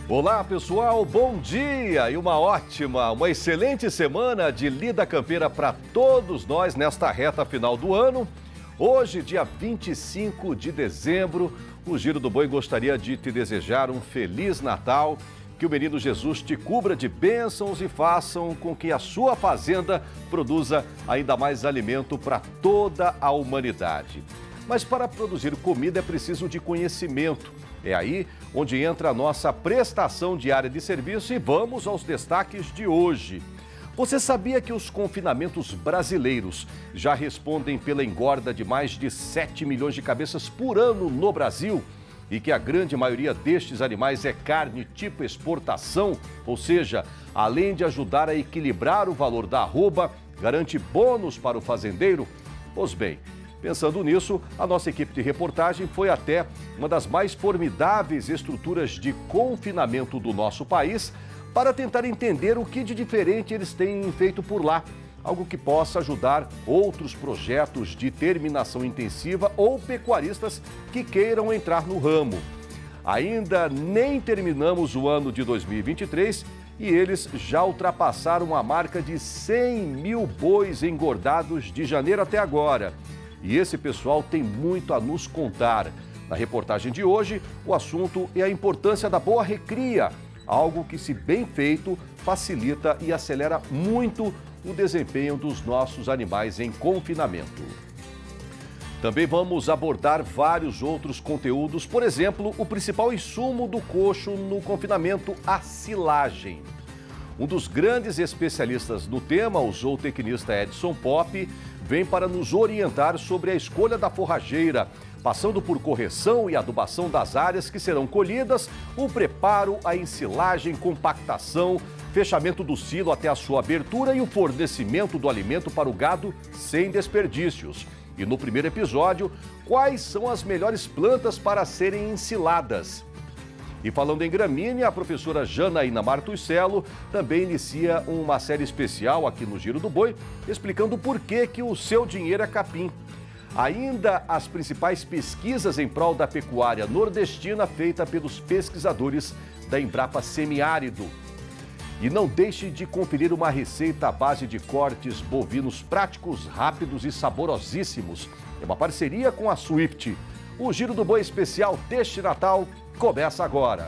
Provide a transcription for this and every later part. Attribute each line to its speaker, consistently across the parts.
Speaker 1: Olá pessoal, bom dia e uma excelente semana de lida campeira para todos nós nesta reta final do ano. Hoje, dia 25 de dezembro, o Giro do Boi gostaria de te desejar um Feliz Natal, que o menino Jesus te cubra de bênçãos e façam com que a sua fazenda produza ainda mais alimento para toda a humanidade. Mas para produzir comida é preciso de conhecimento. É aí onde entra a nossa prestação diária de serviço e vamos aos destaques de hoje. Você sabia que os confinamentos brasileiros já respondem pela engorda de mais de 7 milhões de cabeças por ano no Brasil? E que a grande maioria destes animais é carne tipo exportação, ou seja, além de ajudar a equilibrar o valor da arroba, garante bônus para o fazendeiro? Pois bem, pensando nisso, a nossa equipe de reportagem foi até uma das mais formidáveis estruturas de confinamento do nosso país para tentar entender o que de diferente eles têm feito por lá. Algo que possa ajudar outros projetos de terminação intensiva ou pecuaristas que queiram entrar no ramo. Ainda nem terminamos o ano de 2023 e eles já ultrapassaram a marca de 100 mil bois engordados de janeiro até agora. E esse pessoal tem muito a nos contar. Na reportagem de hoje, o assunto é a importância da boa recria, algo que, se bem feito, facilita e acelera muito o desempenho dos nossos animais em confinamento. Também vamos abordar vários outros conteúdos, por exemplo, o principal insumo do coxo no confinamento, a silagem. Um dos grandes especialistas no tema, o zootecnista Edson Pop, vem para nos orientar sobre a escolha da forrageira, passando por correção e adubação das áreas que serão colhidas, o preparo, a ensilagem, compactação, fechamento do silo até a sua abertura e o fornecimento do alimento para o gado sem desperdícios. E no primeiro episódio, quais são as melhores plantas para serem ensiladas? E falando em gramínea, a professora Janaína Martuscello também inicia uma série especial aqui no Giro do Boi, explicando por que o seu dinheiro é capim. Ainda as principais pesquisas em prol da pecuária nordestina feita pelos pesquisadores da Embrapa Semiárido. E não deixe de conferir uma receita à base de cortes bovinos práticos, rápidos e saborosíssimos. É uma parceria com a Swift. O Giro do Boi especial deste Natal começa agora.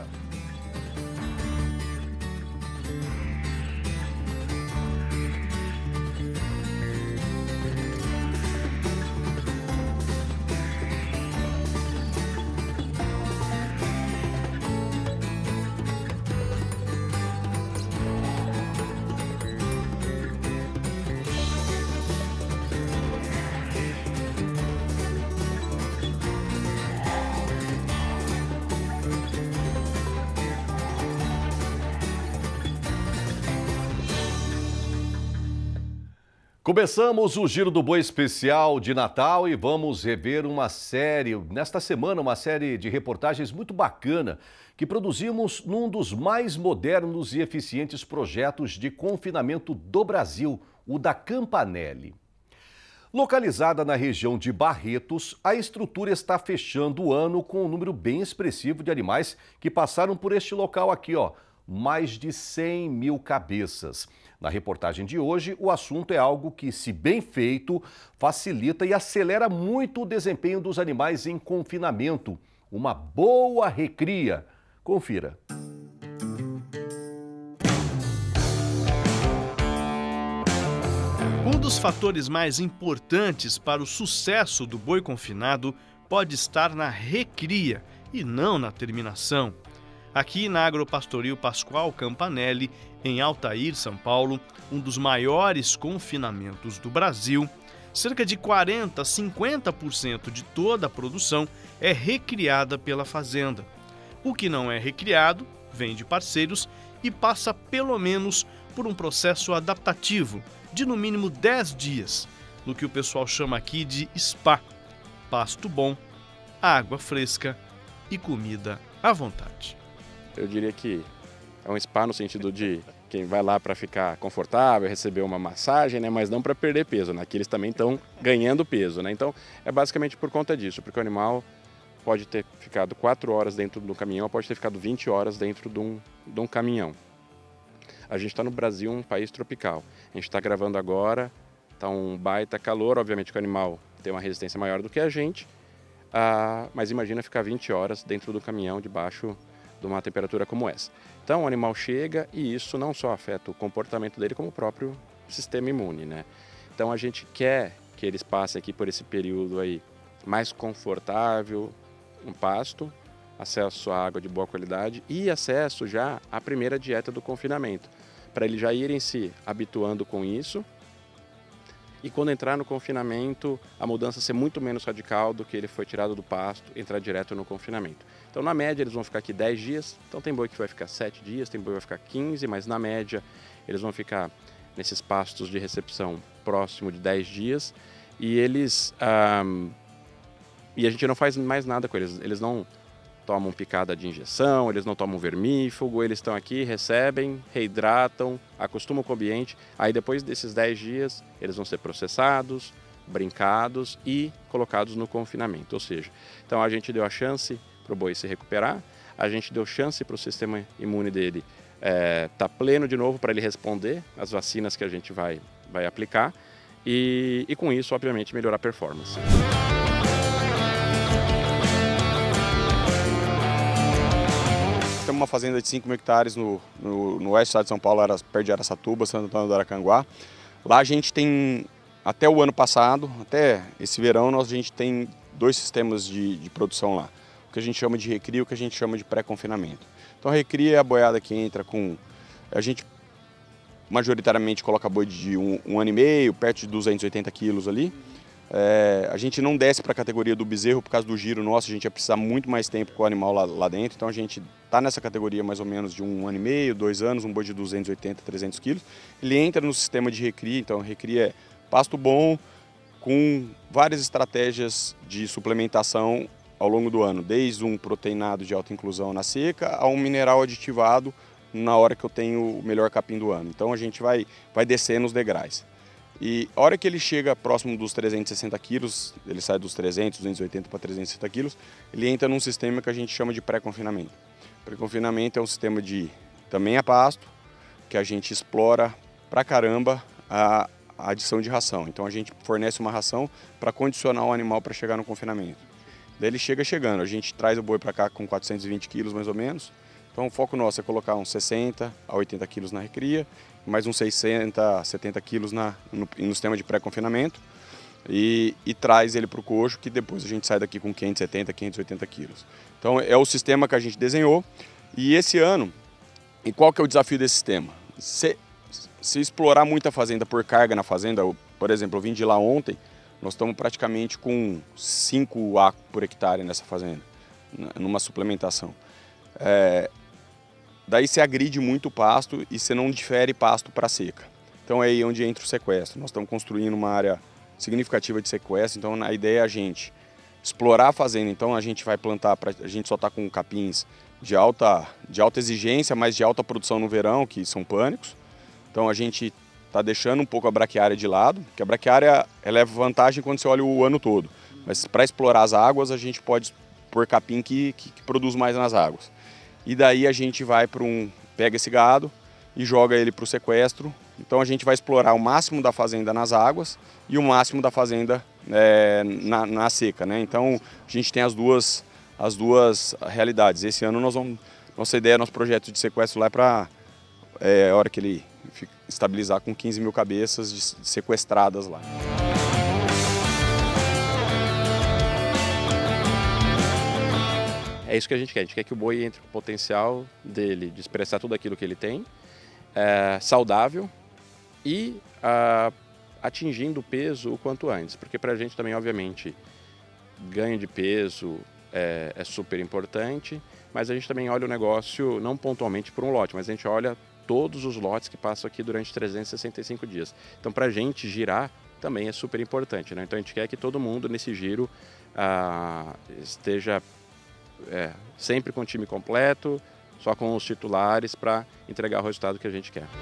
Speaker 1: Começamos o Giro do Boi especial de Natal e vamos rever nesta semana, uma série de reportagens muito bacana que produzimos num dos mais modernos e eficientes projetos de confinamento do Brasil, o da Campanelli. Localizada na região de Barretos, a estrutura está fechando o ano com um número bem expressivo de animais que passaram por este local aqui, mais de 100 mil cabeças. Na reportagem de hoje, o assunto é algo que, se bem feito, facilita e acelera muito o desempenho dos animais em confinamento. Uma boa recria. Confira.
Speaker 2: Um dos fatores mais importantes para o sucesso do boi confinado pode estar na recria e não na terminação. Aqui na Agropastoril Pascoal Campanelli, em Altair, São Paulo, um dos maiores confinamentos do Brasil, cerca de 40% a 50% de toda a produção é recriada pela fazenda. O que não é recriado vem de parceiros e passa pelo menos por um processo adaptativo de no mínimo 10 dias, no que o pessoal chama aqui de spa: pasto bom, água fresca e comida à vontade.
Speaker 3: Eu diria que é um spa no sentido de quem vai lá para ficar confortável, receber uma massagem, né? Mas não para perder peso, né? Aqui eles também estão ganhando peso, né? Então é basicamente por conta disso, porque o animal pode ter ficado 4 horas dentro do caminhão, pode ter ficado 20 horas dentro de um caminhão. A gente está no Brasil, um país tropical. A gente está gravando agora, está um baita calor, obviamente que o animal tem uma resistência maior do que a gente, mas imagina ficar 20 horas dentro do caminhão, debaixo de uma temperatura como essa. Então o animal chega e isso não só afeta o comportamento dele, como o próprio sistema imune, né? Então a gente quer que eles passem aqui por esse período aí mais confortável, um pasto, acesso à água de boa qualidade e acesso já à primeira dieta do confinamento, para eles já irem se habituando com isso e quando entrar no confinamento a mudança ser muito menos radical do que ele foi tirado do pasto, entrar direto no confinamento. Então na média eles vão ficar aqui 10 dias, então tem boi que vai ficar 7 dias, tem boi que vai ficar 15, mas na média eles vão ficar nesses pastos de recepção próximo de 10 dias e eles... E a gente não faz mais nada com eles, eles não tomam picada de injeção, eles não tomam vermífugo, eles estão aqui, recebem, reidratam, acostumam com o ambiente, aí depois desses 10 dias eles vão ser processados, brincados e colocados no confinamento, ou seja, então a gente deu a chance para o boi se recuperar, a gente deu chance para o sistema imune dele tá pleno de novo para ele responder às vacinas que a gente vai aplicar e com isso, obviamente, melhorar a performance.
Speaker 4: Temos uma fazenda de 5 mil hectares no oeste do estado de São Paulo, perto de Araçatuba, Santo Antônio do Aracanguá. Lá a gente tem, até o ano passado, até esse verão, a gente tem 2 sistemas de produção lá. O que a gente chama de recria e o que a gente chama de pré-confinamento. Então a recria é a boiada que entra com... A gente majoritariamente coloca boi de 1 ano e meio, perto de 280 quilos ali. A gente não desce para a categoria do bezerro por causa do giro nosso, a gente ia precisar muito mais tempo com o animal lá dentro, então a gente está nessa categoria mais ou menos de 1 ano e meio, 2 anos, um boi de 280, 300 quilos. Ele entra no sistema de recria, então recria é pasto bom, com várias estratégias de suplementação ao longo do ano, desde um proteinado de alta inclusão na seca a um mineral aditivado na hora que eu tenho o melhor capim do ano. Então a gente vai descendo os degraus. E a hora que ele chega próximo dos 360 quilos, ele sai dos 300, 280 para 360 quilos, ele entra num sistema que a gente chama de pré-confinamento. Pré-confinamento é um sistema de também a pasto, que a gente explora pra caramba a adição de ração. Então a gente fornece uma ração para condicionar o animal para chegar no confinamento. Daí ele chegando, a gente traz o boi para cá com 420 quilos mais ou menos. Então o foco nosso é colocar uns 60 a 80 quilos na recria, mais uns 60 a 70 quilos no sistema de pré-confinamento e traz ele para o coxo, que depois a gente sai daqui com 570, 580 quilos. Então é o sistema que a gente desenhou e esse ano, e qual que é o desafio desse sistema? Se explorar muita fazenda por carga na fazenda, por exemplo, eu vim de lá ontem, nós estamos praticamente com 5 acos por hectare nessa fazenda, numa suplementação. Daí você agride muito o pasto e você não difere pasto para seca. Então é aí onde entra o sequestro. Nós estamos construindo uma área significativa de sequestro, então a ideia é a gente explorar a fazenda. Então a gente vai plantar, a gente só está com capins de alta exigência, mas de alta produção no verão, que são pânicos. Então a gente está deixando um pouco a braquiária de lado, porque a braquiária ela é vantagem quando você olha o ano todo. Mas para explorar as águas, a gente pode pôr capim que produz mais nas águas. E daí a gente vai pega esse gado e joga ele para o sequestro. Então a gente vai explorar o máximo da fazenda nas águas e o máximo da fazenda na seca, né? Então a gente tem as duas realidades. Esse ano nossa ideia, nosso projeto de sequestro lá é para a hora que ele estabilizar com 15 mil cabeças sequestradas lá.
Speaker 3: É isso que a gente quer que o boi entre com o potencial dele de expressar tudo aquilo que ele tem, saudável e atingindo o peso o quanto antes, porque para a gente também, obviamente, ganho de peso é super importante, mas a gente também olha o negócio não pontualmente por um lote, mas a gente olha todos os lotes que passam aqui durante 365 dias. Então, para a gente girar também é super importante, né? Então a gente quer que todo mundo nesse giro esteja sempre com o time completo, só com os titulares para entregar o resultado que a gente quer.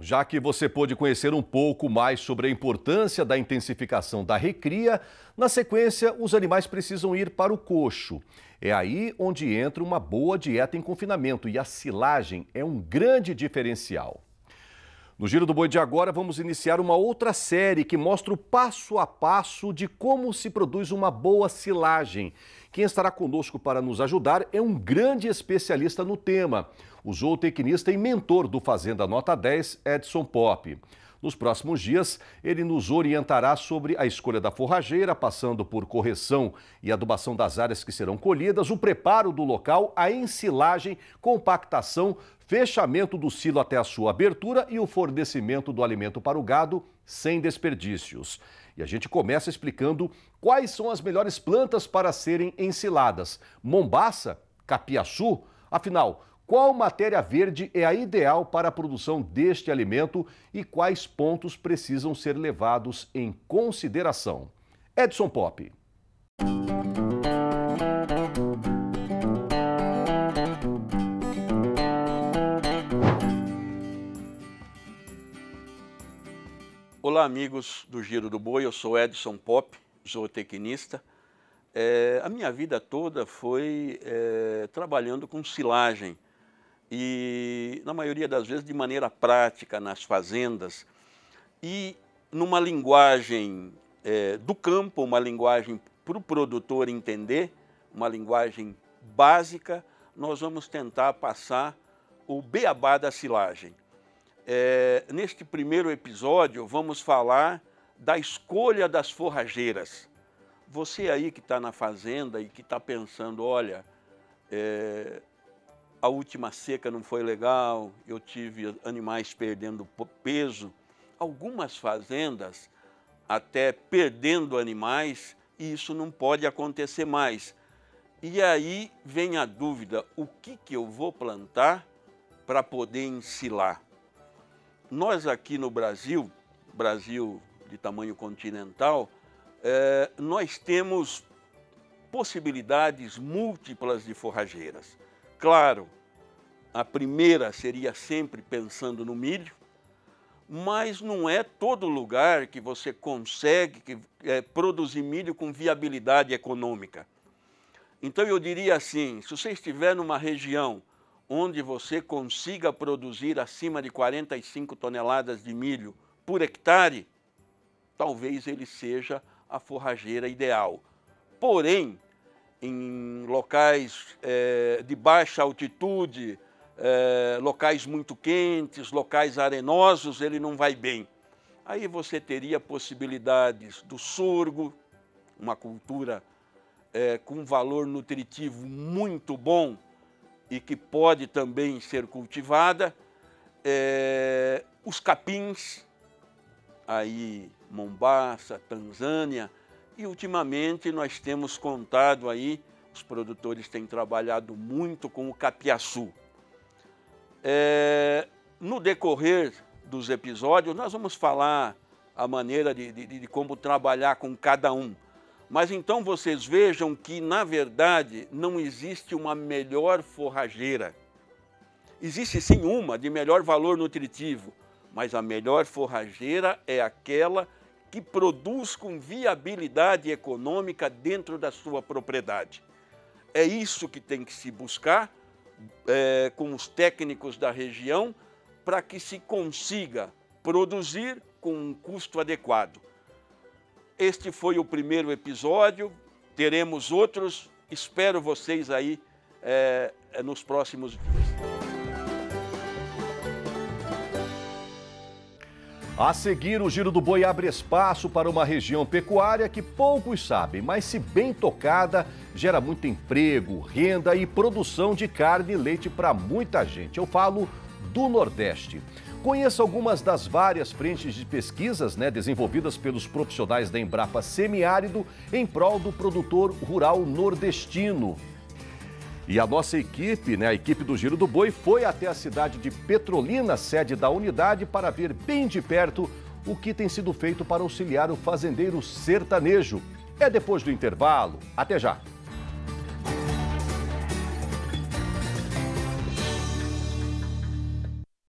Speaker 1: já que você pôde conhecer um pouco mais sobre a importância da intensificação da recria, na sequência, os animais precisam ir para o coxo. É aí onde entra uma boa dieta em confinamento e a silagem é um grande diferencial. No Giro do Boi de agora, vamos iniciar uma outra série que mostra o passo a passo de como se produz uma boa silagem. Quem estará conosco para nos ajudar é um grande especialista no tema, o zootecnista e mentor do Fazenda Nota 10, Edson Popp. Nos próximos dias, ele nos orientará sobre a escolha da forrageira, passando por correção e adubação das áreas que serão colhidas, o preparo do local, a ensilagem, compactação, fechamento do silo até a sua abertura e o fornecimento do alimento para o gado sem desperdícios. E a gente começa explicando quais são as melhores plantas para serem ensiladas. Mombaça? Capiaçu? Afinal, qual matéria verde é a ideal para a produção deste alimento e quais pontos precisam ser levados em consideração? Edson Popp.
Speaker 5: Olá, amigos do Giro do Boi, eu sou Edson Popp, zootecnista. A minha vida toda foi trabalhando com silagem e, na maioria das vezes, de maneira prática nas fazendas e numa linguagem do campo, uma linguagem para o produtor entender, uma linguagem básica, nós vamos tentar passar o beabá da silagem. Neste primeiro episódio, vamos falar da escolha das forrageiras. Você aí que está na fazenda e que está pensando, olha, a última seca não foi legal, eu tive animais perdendo peso. Algumas fazendas até perdendo animais, e isso não pode acontecer mais. E aí vem a dúvida, o que eu vou plantar para poder ensilar? Nós aqui no Brasil de tamanho continental, nós temos possibilidades múltiplas de forrageiras. Claro, a primeira seria sempre pensando no milho, mas não é todo lugar que você consegue produzir milho com viabilidade econômica. Então eu diria assim, se você estiver numa região onde você consiga produzir acima de 45 toneladas de milho por hectare, talvez ele seja a forrageira ideal. Porém, em locais de baixa altitude, locais muito quentes, locais arenosos, ele não vai bem. Aí você teria possibilidades do sorgo, uma cultura com valor nutritivo muito bom, e que pode também ser cultivada, os capins, aí Mombaça, Tanzânia, e ultimamente nós temos contado aí, os produtores têm trabalhado muito com o capiaçu. No decorrer dos episódios, nós vamos falar a maneira de como trabalhar com cada um. Mas então vocês vejam que, na verdade, não existe uma melhor forrageira. Existe sim uma de melhor valor nutritivo, mas a melhor forrageira é aquela que produz com viabilidade econômica dentro da sua propriedade. É isso que tem que se buscar com os técnicos da região para que se consiga produzir com um custo adequado. Este foi o primeiro episódio, teremos outros, espero vocês aí nos próximos dias.
Speaker 1: A seguir, o Giro do Boi abre espaço para uma região pecuária que poucos sabem, mas se bem tocada, gera muito emprego, renda e produção de carne e leite para muita gente. Eu falo do Nordeste. Conheça algumas das várias frentes de pesquisas desenvolvidas pelos profissionais da Embrapa Semiárido em prol do produtor rural nordestino. E a nossa equipe, a equipe do Giro do Boi, foi até a cidade de Petrolina, sede da unidade, para ver bem de perto o que tem sido feito para auxiliar o fazendeiro sertanejo. É depois do intervalo. Até já!